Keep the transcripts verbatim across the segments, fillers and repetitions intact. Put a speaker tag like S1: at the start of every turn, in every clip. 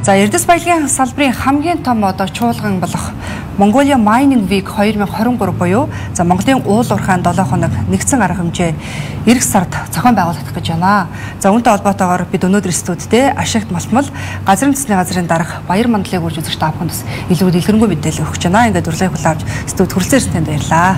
S1: За Эрдэс баялагын салбарын хамгийн том одоо чуулган болох Mongolia Mining Week twenty twenty-three буюу за Монголын уул уурхайн долоо хоног нэгдсэн арга хэмжээ эх сард зохион байгуулагдах гэж байна. За үүнтэй холбоотойгоор бид өнөөдөр студидтэй Ашигт Малтмал газрын засгийн газрын дарга Баяр мандлыг үрж үзэгч та бүхэнд бас илүү дэлгэрэнгүй мэдээлэл өгч байна. Ингээд урилгыг хүлээж авч студид хүрэлцэн танд баярлаа.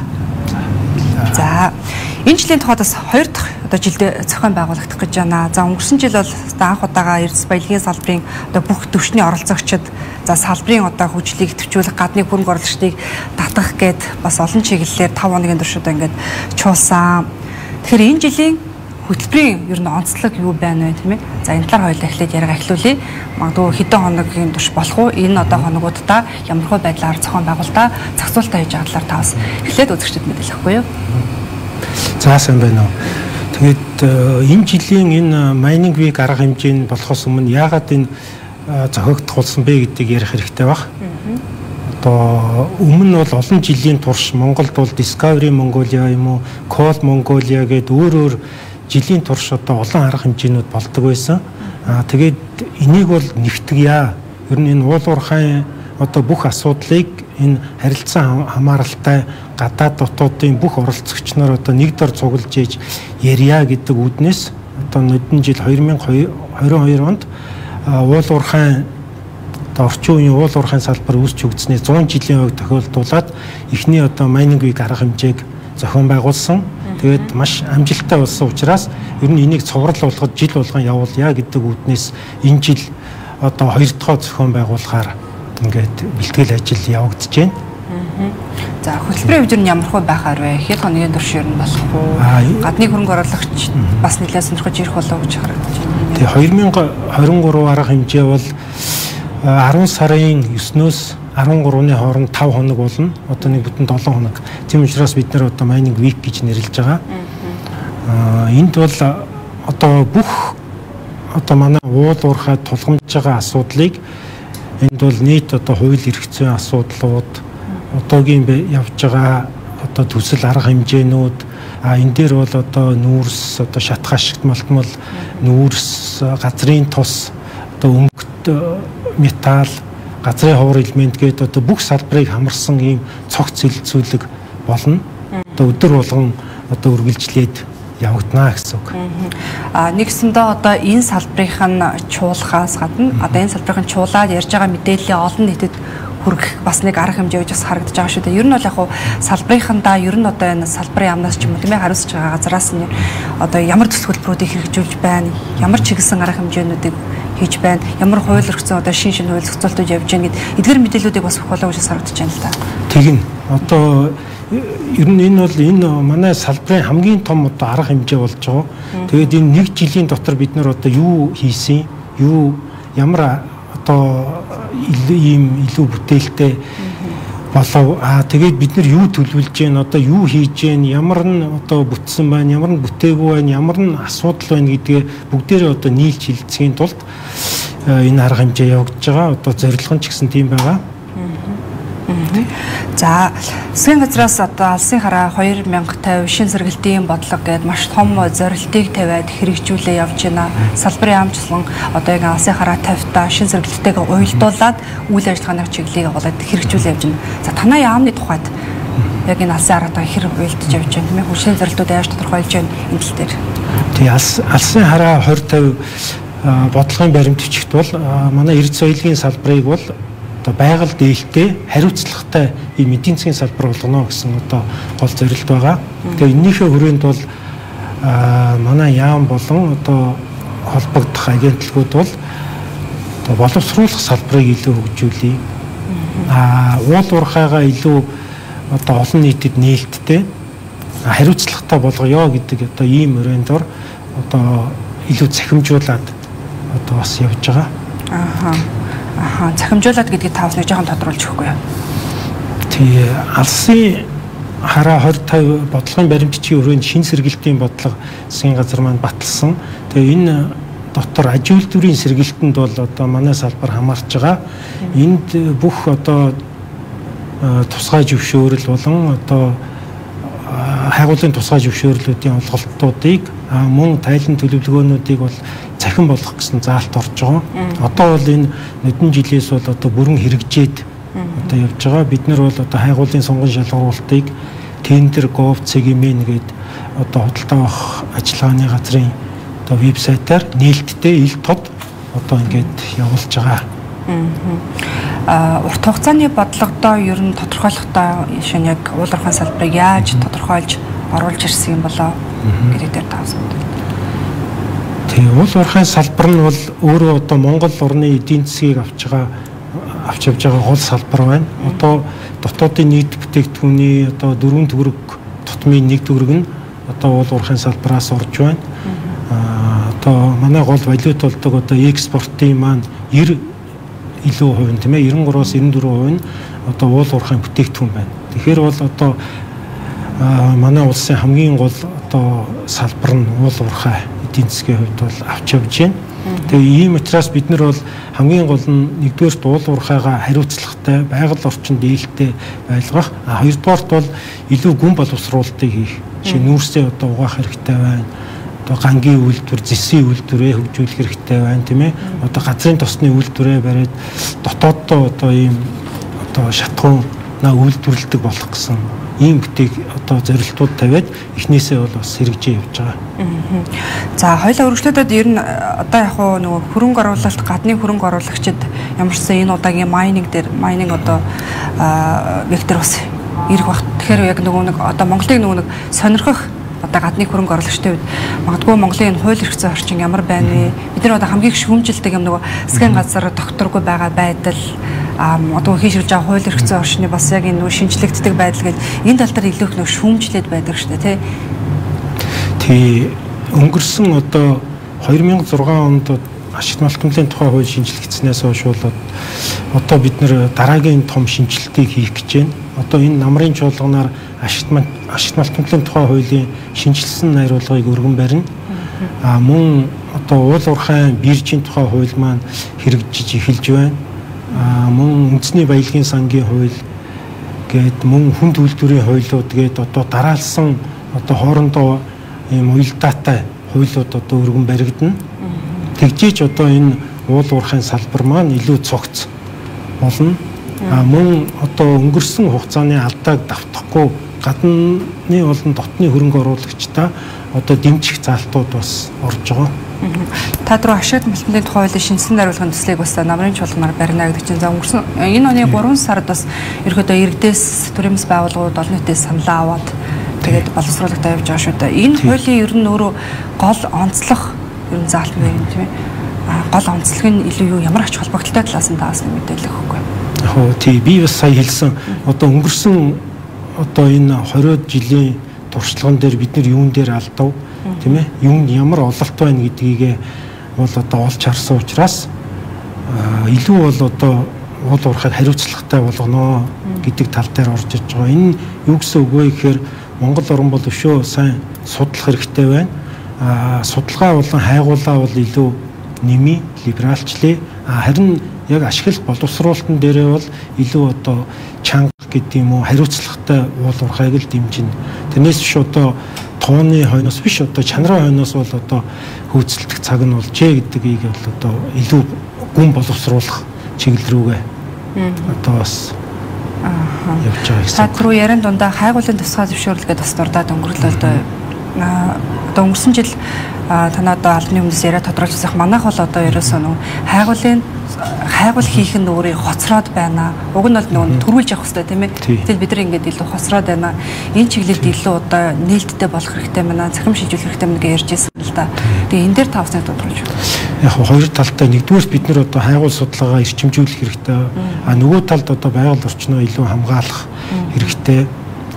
S1: За энэ жилийн тухайд бас хоёр дахь одоо жилдээ зохион байгуулагдах гэж байна. За өнгөрсөн жил бол анх удаага Эрдэс баялагын салбарын одоо бүх төвчний оролцогчид за салбарын одоо хүчлийг төвчүүлэх гадны хөрөнгө оруулагчдыг татах гээд бас олон чиглэлээр тавь хоногийн турш одоо ингээд чуулсан. Тэгэхээр энэ жилийн хөтөлбөрийн ер нь онцлог юу байна вэ тийм ээ? За энэ талаар хоёулаа эхлээд яриага эхлүүлье. Магадгүй хэдэн хоногийн турш болох уу? Энэ одоо хоногудаа ямар хөө байдлаар зохион байгуулалтаа зохицуулалтаа хийж байгаа талаар та бас эхлээд үзэгчдэд мэдээлэхгүй юу?
S2: За сайн байна уу. Тэгээд энэ жилийн энэ Mining Week арга хэмжээ нь болохоос өмнө яагаад энэ зохиогдох болсон бэ гэдгийг ярих хэрэгтэй баг. Одоо өмнө бол олон жилийн турш Монголд бол Discovery Mongolia юм уу, Coal Mongolia гэдэг өөр өөр жилийн турш одоо олон арга хэмжээнүүд болдог байсан. Аа тэгээд энийг бол нэвтгийа. Ер нь энэ уул уурхайн одоо бүх асуудлыг энэ харилцан хамааралтай гадаад дотоодын бүх оролцогч нар одоо нэг дор цуглаж ээж ярья гэдэг үүднээс одоо нүдэн жил twenty twenty-two онд уул уурхайн одоо орчин үеийн уул уурхайн салбар үүсч өгдснээ one hundred жилийн хувьд тохиолдуулаад эхний одоо Mining Week арга хэмжээг зохион байгуулсан. Тэгээд маш амжилттай болсон учраас ер нь энийг цоврал болгоод жил болгон явуулъя гэдэг үүднээс энэ жил одоо хоёр дахь зохион байгуулахаар ингээд бэлтгэл ажил явагдаж байна.
S1: За хөтөлбөрийн хэмжээ нь ямар хөө байхаар вэ? Хэд хоногийн турш ер нь болох уу? Гадны хөрөнгө оруулагч бас нэлээд сонирхож ирэх болов гэж харагдаж байна.
S2: Тэгээ twenty twenty-three арга хэмжээ бол ten сарын nine-өөс thirteen-ны хооронд five хоног болно. Одоо нэг бүтэн seven хоног. Тийм учраас бид нэр одоо Mining Week гэж нэрлэж байгаа. Аа энд бол одоо бүх одоо манай уул уурхай тулгамж байгаа асуудлыг энд бол нийт одоо хууль эрх зүйн асуудлууд одоогийн явж байгаа одоо төсөл арга хэмжээнүүд а энэ дээр бол одоо нүүрс одоо шатах ашигт малтмал нүүрс газрын тус одоо өнгөт металл газрын ховор элемент гэдэг одоо бүх салбарыг хамарсан ийм цогц хэлэлцүүлэг болно. Одоо өдөр болгон одоо үргэлжлээд явагдана гэсэн үг.
S1: А нэгсэндээ одоо энэ салбарынх нь чуулгаас гадна одоо энэ салбарын чуулаад ярьж байгаа мэдээллийн олон нийтэд хүргэх бас нэг арга хэмжээ гэж бас харагдаж байгаа шүү дээ. Ер нь бол яг хуу салбарынхандаа ер нь одоо энэ салбарын яамнаас ч юм уу тийм ээ хариуцж байгаа газраас нь одоо ямар төсөл хөтөлбөрүүдийг хэрэгжүүлж байна, ямар чиглэсэн арга хэмжээнүүдийг хийж байна, ямар хууль өргөцсөн одоо шин шин хууль зохицуултууд явж байна гэд эдгээр мэдээллүүдийг бас өгөх болов гэж харагдаж байна л да.
S2: Тэгнь. Одоо ер нь энэ бол энэ манай салбарын хамгийн том одоо арга хэмжээ болж байгаа. Тэгээд энэ нэг жилийн дотор бид нар одоо юу хийсэн, юу ямар одоо ийм илүү бүтээлтэй болов. Аа тэгээд бид нар юу төлөвлөж гэн, одоо юу хийж гэн, ямар нь одоо бүтсэн байна, ямар нь бүтээгүй байна, ямар нь асуудал байна гэдгээ бүгдээрээ одоо нийлж хэлцгийн тулд энэ арга хэмжээ явагдаж байгаа. Одоо зорилго нь ч гэсэн тийм байгаа.
S1: За засгийн газраас одоо алсын хараа two thousand fifty шин сэргэлтийн бодлого гээд маш том зорилтыг тавиад хэрэгжүүлээ явж байна. Салбарын амжилтлан одоо яг алсын хараа fifty шин сэргэлттэйгээ уялдуулаад үйл ажиллагааны чиглэлийг болоод хэрэгжүүлээ явж байна. За танай яамны тухайд яг энэ алсын хараатаа хэр уялдаж явж байна тийм ээ? Хүчний зорилтууд яаж тодорхойлж байна энэ тал дээр.
S2: Тэгээ алсын хараа twenty fifty бодлогын баримтчигт бол манай Эрдэс баялагын салбарыг бол одоо байгаль дээлтэй хариуцлагатай ийм эдийн засгийн салбар болгоно гэсэн одоо гол зорилт байгаа. Тэгээ энэнийхээ хүрээнд бол манай яам болон одоо холбогдох агентлагууд бол одоо боловсруулах салбарыг илүү хөгжүүлье. Аа уул уурхайгаа илүү одоо олон нийтэд нээлттэй хариуцлагатай болгоё гэдэг одоо ийм өрөөндор одоо илүү цахимжуулаад одоо бас явж байгаа.
S1: Ааха. Аха, цахимжуулаад гэдгийг та бас нэг жоохон тодруулж өгөхгүй юу?
S2: Тий, алсын хараа twenty fifty бодлогын баримтчийн өрөөнд шин сэргэлтийн бодлого засгийн газар маань баталсан. Тэгээ энэ дотор аж үйлдвэрийн сэргэлтэнд бол одоо манай салбар хамаарч байгаа. Энд бүх одоо тусгай зөвшөөрөл болон одоо хайгуулын тусгай зөвшөөрлүүдийн олголтуудыг мөн тайлан төлөвлөгөөнүүдийг бол цахин болгох гэсэн заалт орж байгаа. Одоо бол энэ нүдэн жилээс бол одоо бүрэн хэрэгжээд одоо явж байгаа. Бид нар бол одоо хайгуулын сонгон шалгуулалтыг тендер gov cgmen гээд одоо худалдаа авах ажиллагааны газрын одоо вебсайтаар нээлттэй ил тод одоо ингээд явуулж байгаа.
S1: Аа урт хугацааны бодлогодоо ер нь тодорхойлохдоо шинэ яг уул уурхайн салбарыг яаж тодорхойлж оруулж ирсэн юм болоо гэдэг дээр таасан.
S2: Тэгээ уул уурхайн салбар нь бол өөрөө одоо Монгол орны эдийн засгийг авч байгаа авч явж байгаа гол салбар байна. Одоо дотоодын нийт бүтээгдэхүүний одоо дөрвөн төгрөг тутмын нэг төгрөг нь одоо уул уурхайн салбараас орж байна. Аа одоо манай гол валют болдог одоо экспортын маань нэр илүү хувь тийм ээ девяносто trois-аас девяносто четыре хувь нь одоо уул уурхайн бүтээгдэхүүн байна. Тэгэхээр бол одоо манай улсын хамгийн гол одоо салбар нь уул уурхай эдийн засгийн хувьд бол авч явж байна. Тэгээ ийм учраас бид нар бол хамгийн гол нь нэгдүгээр уул уурхайгаа хариуцлагатай, байгаль орчинд ээлтэй байлгах, а хоёрдугаарт бол илүү гүн боловсруулалтыг хийх. Жишээ нь нүүрсээ одоо угаах хэрэгтэй байна. Одоо гангийн үйлдвэр, зэсийн үйлдвэрээ хөгжүүлэх хэрэгтэй байна, тийм ээ. Одоо газрын тосны үйлдвэрээ бариад дотооддоо одоо ийм одоо шатхуунаа үйлдвэрлэдэг болох гэсэн ийм бүтээг одоо зорилтууд тавиад эхнээсээ бол бас хэрэгжиж явж байгаа.
S1: За хоёулаа өргөжлөлтөд ер нь одоо яг хуу нөгөө хөрөнгө оруулалт, гадны хөрөнгө оруулагчид ямарчсан энэ удаагийн майнинг дээр майнинг одоо вектор бас ирэх багт. Тэгэхээр яг нөгөө нэг одоо Монголыг нөгөө нэг сонирхох одоо гадны хөрөнгө оруулагчдын үед магадгүй Монголын хууль эрх зүйн орчин ямар байна вэ? Бид нар одоо хамгийн их шүүмжилдэг юм нөгөө засгийн газар докторгүй байгаа байдал а одоо хийшилж байгаа хууль эрх зүйн орчны бас яг энэ нөгөө шинжлэгддэг байдал гэж энэ тал дээр илүү их нөгөө шүүмжлээд байдаг шүү дээ тий. Тий өнгөрсөн одоо two thousand six онд ашигт малтмлын тухай хууль шинжлэгдснээс хойш бол одоо бид нэр дараагийн том шинжилтийг хийх гэж байна. Одоо энэ намрын чуулганаар ашигт ашигт малтмлын тухай хуулийн шинжилсэн найруулгыг өргөн барина. А мөн одоо уул уурхайн биржийн тухай хууль маань хэрэгжиж эхэлж байна. А мөн үндэсний баялагын сангийн хууль гээд мөн хүнд үйлдвэрийн хуулиуд гээд одоо дараалсан одоо хоорондоо ийм уялдаатай хуулиуд одоо өргөн баригдана. Тэгжиж одоо энэ уул уурхайн салбар маань илүү цогц болно. А мөн одоо өнгөрсөн хугацааны алдааг давтахгүй гадны болон дотны хөрөнгө оруулагчдаа одоо дэмжих заалтууд бас орж байгаа. Та түрүү ашигт малтмлын тухай хуулийн шинжилсэн найруулгын төслийг бас намрын чуулганаар барина гэдэг чинь за өнгөрсөн энэ оны гурван сард бас ерөөдөө иргэдээс төрөмс байгууллагууд олон нийтээс саналаа аваад тэгээд боловсруулалтаа явж байгаа шүү дээ. Энэ хуулийн ер нь өөрөө гол онцлог ер нь заалт мэн юм тийм ээ. Гол онцлог нь илүү юу ямар ач холбогдолтой талаас нь таас мэдээлэл өгөхгүй.
S2: Яг тий би бас сая хэлсэн одоо өнгөрсөн одоо энэ twenty жилийн туршлаган дээр бид нар юун дээр алдав тийм ээ юунд ямар ололт байна гэдгийг бол одоо олж харсан учраас илүү бол одоо уул уурхайг хариуцлагатай болгоно гэдэг тал дээр орж иж байгаа. Энэ юу гэсэн үг вэ гэхээр Монгол орн бол өшөө сайн судлах хэрэгтэй байна. А судалгаа болон хайгуулаа бол илүү нэмий либералчлээ. Харин яг ашиглах боловсруулалтын дээрээ бол илүү одоо чанга гэдэг юм уу хариуцлагатай уул уурхайг л дэмжинэ. Тэрнээс биш одоо тооны хойноос биш одоо чанарын хойноос бол одоо хөөцөлдөх цаг нь болжээ гэдгийг бол одоо илүү гүн боловсруулах чиглэл рүүгээ одоо бас явж байгаа гэсэн.
S1: Та түрүү яран дундаа хайгуулын тусгай зөвшөөрөл гэдэг бас дурдаад өнгөрлөө одоо одоо өнгөрсөн жил танаа одоо албаны өмнөөс яриа тодорхойлсон манайх бол одоо ерөөсөө нөгөө хайгуулын хайгуул хийх нь өөрөө хоцроод байна. Уг нь бол нөгөө төрүүлж явах хэрэгтэй тийм ээ. Гэтэл бид нар ингээд илүү хоцроод байна. Энэ чиглэлд илүү одоо нээлттэй болох хэрэгтэй байна. Цахим шийдвэрлэх хэрэгтэй байна гэж ярьж байсан л да. Тэгээ энэ дээр тавсныг тодорхойлж байна.
S2: Яг хоёр талтай нэгдүгээр бид нар одоо хайгуул судалгаагаа эрчимжүүлэх хэрэгтэй. А нөгөө талд одоо байгаль орчноо илүү хамгаалах хэрэгтэй.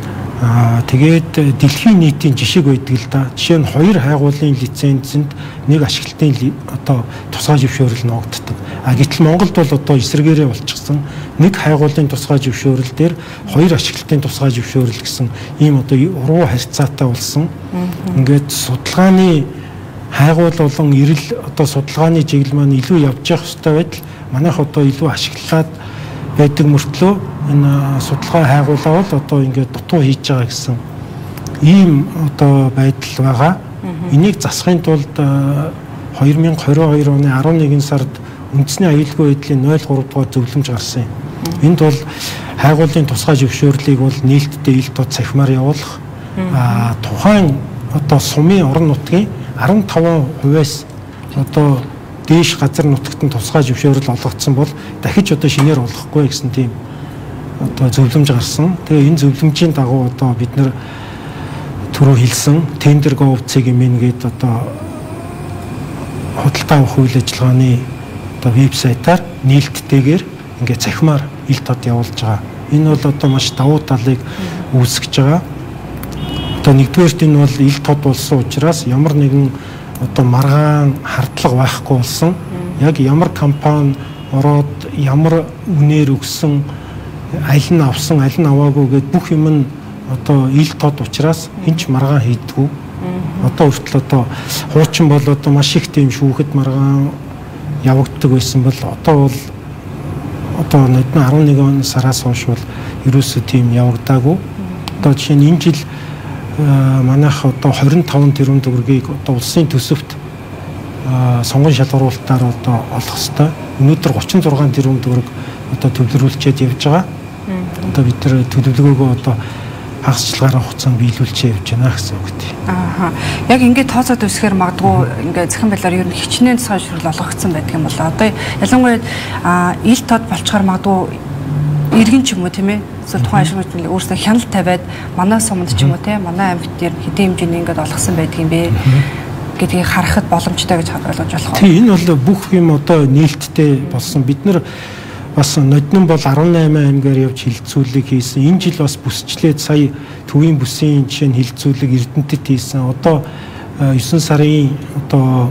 S2: Аа тэгээд дэлхийн нийтийн жишээг байдаг л да. Жишээ нь хоёр хайгуулын лицензэнд нэг ашиглалтын одоо тусгай зөвшөөрөл ногддог. А гэтэл Монголд бол одоо эсрэгээрээ болчихсон нэг хайгуулын тусгай зөвшөөрөл дээр хоёр ашиглалтын тусгай зөвшөөрөл гэсэн ийм одоо уруу харьцаатай болсон. Ингээд судалгааны хайгуул болон эрэл одоо судалгааны чиглэл маань илүү явж явах хэрэгтэй байтал манайх одоо илүү ашиглаад байдаг мөртлөө энэ судалгаа хайгуулаа бол одоо ингээд дутуу хийж байгаа гэсэн ийм одоо байдал байгаа. Энийг засахын тулд two thousand twenty-two оны eleven сард үндэсний аюулгүй байдлын ноль тhree дугаар зөвлөмж гарсан юм. Энд бол хайгуулын тусгай зөвшөөрлийг бол нээлттэй ил тод цахимаар явуулах, а тухайн одоо сумын орон нутгийн fifteen хувиас одоо дээш газар нутагт нь тусгай зөвшөөрөл олгогдсон бол дахиж одоо шинээр олохгүй гэсэн тийм одоо зөвлөмж гарсан. Тэгээ энэ зөвлөмжийн дагуу одоо бид нэр түрүү хэлсэн тендер gov cgmin гээд одоо худалдаа авах үйл ажиллагааны одоо вебсайтаар нээлттэйгээр ингээд цахимаар ил тод явуулж байгаа. Энэ бол одоо маш давуу талыг үүсгэж байгаа. Одоо нэгдүгээрт энэ бол ил тод болсон учраас ямар нэгэн одоо маргаан хардлага байхгүй болсон. Яг ямар компани ороод ямар үнээр өгсөн, аль нь авсан, аль нь аваагүй гэдэг бүх юм нь одоо ил тод учраас хинч маргаан хийдэггүй. Одоо хүртэл одоо хуучин бол одоо маш их тийм шүүхэд маргаан явагддаг байсан бол одоо бол одоо eleven сараас хойш бол ерөөсөө тийм явагдаагүй. Одоо жишээ нь энэ жил манайх одоо twenty-five тэрбум төгрөгийг одоо улсын төсөвт сонгон шалгаруулалтаар одоо олох хэвээр. Өнөөдөр thirty-six тэрбум төгрөг одоо төвлөрүүлчихэд явж байгаа. Одоо бид нар төлөвлөгөөгөө одоо хагасчлагаараа хугацаанд биелүүлчихэд явж байна гэсэн үг тийм.
S1: Аа. Яг ингээд тооцоод үсгээр магадгүй ингээд захин байлаар ер нь хичнээн цааш шүрэл олгогдсон байдаг юм болоо. Одоо ялангуяа ил тод болчоор магадгүй иргэн ч юм уу тийм ээ. Эсвэл тухайн ашиглагч өөрсдөө хяналт тавиад манай суманд ч юм уу тийм манай аймагт дээр хэдийн хэмжээний ингээд олгосон байдаг юм бэ гэдгийг харахад боломжтой гэж ойлгож болох уу?
S2: Тийм энэ бол бүх юм одоо нээлттэй болсон. Бид нар бас ноднон бол eighteen аймгаар явж хилцүүлэг хийсэн. Энэ жил бас бүсчлээд сая төвийн бүсийн жишээ нь хилцүүлэг Эрдэнэтэд хийсэн. Одоо nine сарын одоо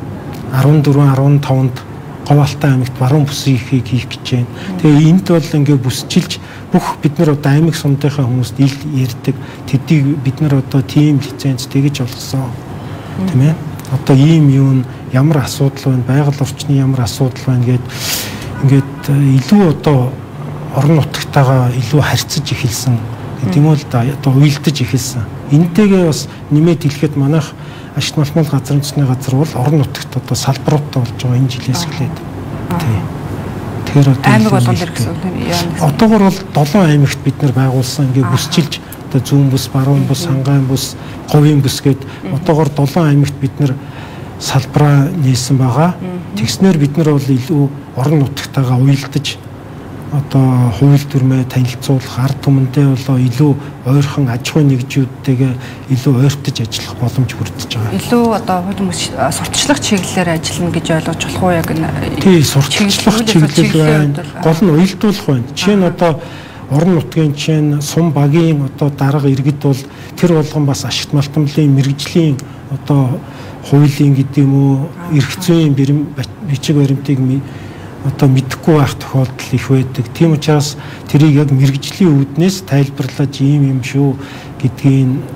S2: fourteen fifteen-нд Говьалтай аймагт баруун бүсийг хийх гэж байна. Тэгээ энд бол ингээ бүсчилж бүх бид нар одоо аймаг сумдынхаа хүмүүст ил ярьдаг. Тэдийг бид нар одоо тийм лиценз тэгэж олгосон. Тийм ээ. Одоо ийм юу ямар асуудал байна, байгаль орчны ямар асуудал байна гэд ингээд илүү одоо орон нутгатайгаа илүү харьцаж эхэлсэн гэдэг юм уу л да одоо уйлдаж эхэлсэн. Энтэйгээ бас нэмээд хэлэхэд манайх ашигт малмал газар нутгийн газар бол орон нутагт одоо салбаруудтай болж байгаа энэ жилээс эхлээд. Тий. Тэгэхээр одоо
S1: аймаг болгон дэр гэсэн үг юм.
S2: Одоогор бол seven аймагт бид нар байгуулсан ингээ бүсчилж одоо зүүн бүс, баруун бүс, хангаан бүс, говийн бүс гээд одоогор seven аймагт бид нар салбараа нээсэн байгаа. Тэгснээр бид нар бол илүү орон нутгатайгаа уялдаж одоо хууль дүрмээ танилцуулах ард түмэндээ болоо илүү ойрхон аж ахуйн нэгжүүдтэйгээ илүү ойртож ажиллах боломж бүрдэж байгаа.
S1: Илүү одоо сурталчлах чиглэлээр ажиллана гэж ойлгож болох уу яг энэ?
S2: Тий, сурталчлах чиглэл байна. Гол нь уялдуулах байна. Жишээ нь одоо орон нутгийн жишээ нь сум багийн одоо дарга иргэд бол тэр болгон бас ашигт малтмлын мэрэгжлийн одоо хуулийн гэдэг юм уу эрх зүйн бичиг баримтыг одоо мэдэхгүй байх тохиолдол их байдаг. Тийм учраас тэрийг яг мэрэгжлийн үүднээс тайлбарлаж ийм юм шүү гэдгийг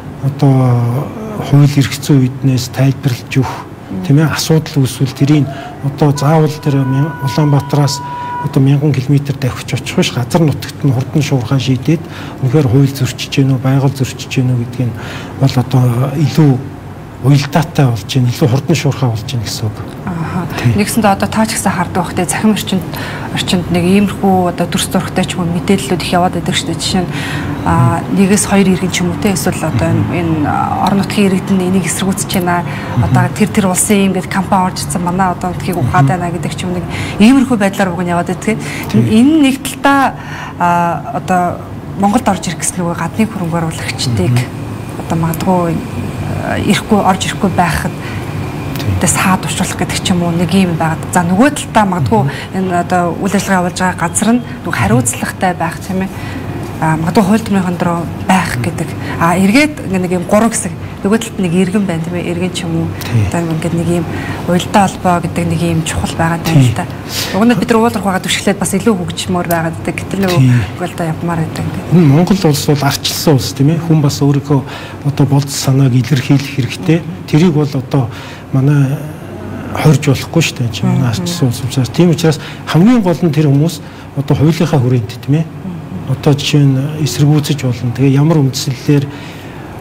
S2: одоо хууль эрх зүйн үүднээс тайлбарлаж өгөх тийм ээ асуудал үүсвэл тэрийг одоо заавал тэр Улаанбаатараас одоо мянган километр давхиж очих биш газар нутагт нь хурдан шуурхаа шийдээд үнэхээр хууль зөрчиж гэнэ үү байгаль зөрчиж гэнэ үү гэдгийг бол одоо илүү уялдаатай болж байна, илүү хурдан шуурхаа болж байна гэсэн үг.
S1: Аа. Нэгсэндээ одоо таач гэсэн хардаг багтээ захим орчинд орчинд нэг иймэрхүү одоо дүрс зургтай ч юм уу мэдээллүүд их яваад байдаг шүү дээ. Жишээ нь аа нэгээс хоёр иргэн ч юм уу те эсвэл одоо энэ орон нутгийн иргэдэн энийг эсэргүүцэж байна. Одоо тэр тэр улсын юм гээд компани орж ирсэн манай одоо нутгийг ухаад байна гэдэг ч юм нэг иймэрхүү байдлаар уг нь яваад байдаг. Энэ нэг талтаа одоо Монголд орж ирэх гэсэн нөгөө гадны хөрөнгө оруулагчдыг одоо магадгүй ирэхгүй орж ирэхгүй байхад тэс хаад уучлах гэдэг ч юм уу нэг юм байгаад. За нөгөө талдаа магадгүй энэ одоо үйл ажиллагаа явуулж байгаа газар нь нөгөө хариуцлагатай байх тийм ээ. А магадгүй хууль дүрмийн дөрөв байх гэдэг. А эргээд нэг юм гурван хэсэг нөгөө талд нэг иргэн байна тийм ээ. Иргэн ч юм уу. Одоо ингээд нэг юм уялдаа холбоо гэдэг нэг юм чухал байгаад байна л та. Уг нь бид нар уулах байгаа түшглээд бас илүү хөгжмөр байгаад гэдэг. Гэтэл нөгөө уялдаа явмаар байдаг.
S2: Энэ Монгол улс бол арчилсан улс тийм ээ. Хүн бас өөрийнхөө одоо болц санааг илэрхийлэх хэрэгтэй. Тэрийг бол одоо манай хорж болохгүй шүү дээ. Манай арчилсан улс учраас тийм учраас хамгийн гол нь тэр хүмүүс одоо хуулийнхаа хүрээнд тийм ээ. Одоо жишээ нь эсэргүүцэж болно. Тэгээ ямар үндслэлээр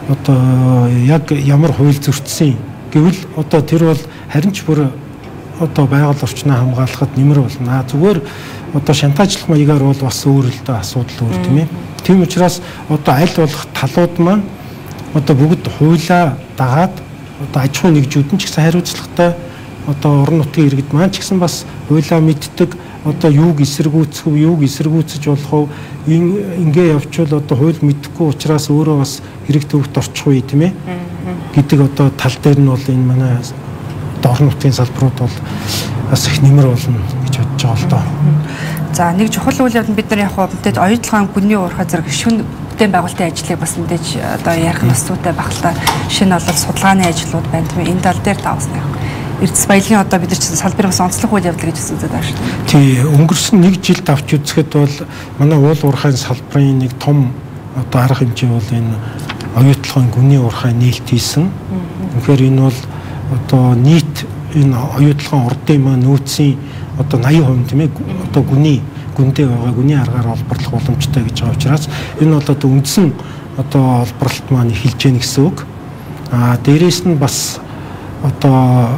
S2: одоо яг ямар хууль зөрчсөн гэвэл одоо тэр бол харин ч бүр одоо байгаль орчноо хамгаалахад нэмэр болно. Зүгээр одоо шантажлах маягаар бол бас өөр л дэ асуудал өөр тийм ээ. Тийм учраас одоо аль болох талууд маань одоо бүгд хуулиа дагаад одоо аж ахуйн нэгжүүд нь ч гэсэн хариуцлагатай одоо орон нутгийн иргэд маань ч гэсэн бас хуулиа мэддэг одоо юуг эсэргүүцэх вэ, юуг эсэргүүцэж болох вэ, ингээ явчвал одоо хууль мэдэхгүй учраас өөрөө бас хэрэг төвөгт орчих уу тийм ээ гэдэг одоо тал дээр нь бол энэ манай орон нутгийн салбарууд бол бас их нэмэр болно гэж бодож байгаа л доо.
S1: За нэг чухал үйл явдал бид нар яг мэдээж оюутлогын гүнний уурхай зэрэг шүн бүтээн байгуулалтын ажлыг бас мэдээж одоо ярих нь зүйтэй байх л та. Шинэ бол судалгааны ажлууд байна тийм ээ. Энэ тал дээр таавсан яг. Эрдэс баялагын одоо бид нар чинь салбарын бас онцлог үйл явдал гэж үздэг байна шүү дээ.
S2: Тий, өнгөрсөн нэг жилд авч үзэхэд бол манай уул уурхайн салбарын нэг том одоо арга хэмжээ бол энэ оюутлогын гүнний уурхай нээлт хийсэн. Тэгэхээр энэ бол одоо нийт энэ оюутлогын ордын маань нөөцийн одоо восемьдесят хувь тийм ээ одоо гүний гүндээ байгаа гүний аргаар олборлох боломжтой гэж байгаа учраас энэ бол одоо үндсэн одоо олборлолт маань эхэлж гэнэ гэсэн үг. Аа дээрээс нь бас одоо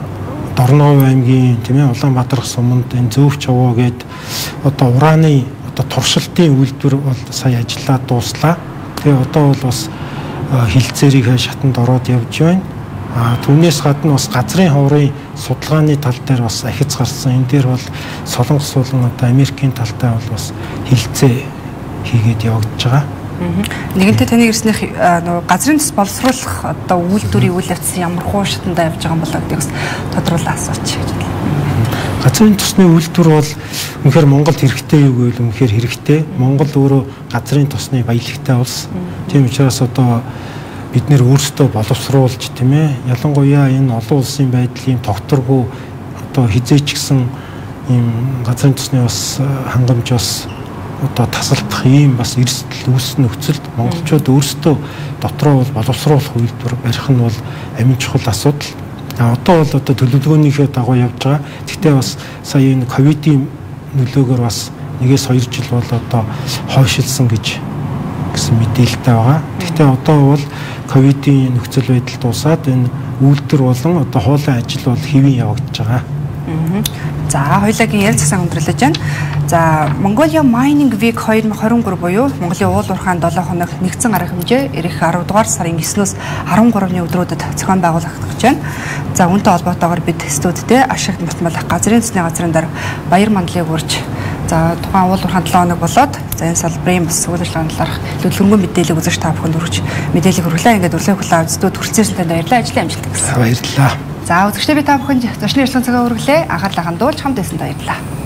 S2: Дорнов аймгийн тийм ээ Улаанбаатар суманд энэ Зөөвч овоо гээд одоо ураны одоо туршилтын үйлдвэр бол сая ажиллаад дууслаа. Тэгээ одоо бол бас хилцээрийг шатанд ороод явж байна. А түүнээс гадна бас газрын ховрын судалгааны тал дээр бас ахиц гарсан. Энэ дээр бол Солонгос болон одоо Америкийн талтай бол бас хилцээ хийгээд явагдаж байгаа.
S1: Нэгэнтээ таны ирснэх нөгөө газрын төс боловсруулах одоо үйлдвэрийн үйл явц ямар хуу шатанда явж байгаа юм болоо гэдгийг бас тодруулаад асууч гэж бодлоо.
S2: Газрын төсны үйлдвэр бол үнэхээр Монголд хэрэгтэй юу гэвэл үнэхээр хэрэгтэй. Монгол өөрөө газрын төсны баялагтай улс. Тийм учраас одоо бид нэр өөрсдөө боловсруулж тийм ээ ялангуяа энэ олон улсын байдлын тогтворгүй одоо хизээч гисэн ийм газрын төсны бас хангамж бас одоо тасалдах ийм бас эрсдэл үүссэн нөхцөлд монголчууд өөрсдөө дотроо бол боловсруулах үйлдвэр барих нь бол амин чухал асуудал. А одоо бол одоо төлөвлөгөөнийхөө дагуу явж байгаа. Гэхдээ бас сая энэ ковидын нөлөөгөөр бас нэгээс хоёр жил бол одоо хойшилсан гэж гэсэн мэдээлэлтэй байгаа. Гэхдээ одоо бол ковидын нөхцөл байдал дуусаад энэ үйлдвэр болон одоо хуулийн ажил бол хэвэн явагдаж байгаа.
S1: За хоёулагийн ярилцсан өндөрлөж байна. За Mongolia Mining Week twenty twenty-three буюу Монголын уул уурхайн долоо хоног нэгдсэн арга хэмжээ ирэх twelve дугаар сарын ninth-өөс thirteen-ны өдрүүдэд зохион байгуулах гэж байна. За үүнтэй холбоотойгоор бид студидтэй ашигт мартмалах газрын төсний газрын дарга Баяр мандлыг урьж за тухайн уул уурхайн долоо хоног болоод за энэ салбарын бас үйл ажиллагааны талаарх хөдөлгөөн мэдээлэл үзэж та бүхэнд хүргэж мэдээлэл хүргэлээ. Ингээд өрлөө хүлээн авцдууд хүрцээрсэн танд баярлалаа. Ажлын амжилт хүсье.
S2: Баярлалаа.
S1: За үзэгчдээ би та бүхэнд зочны ярилцлага цагаа хүргэлээ. Анхаарлаа хандуулж хамт байсан баярлалаа.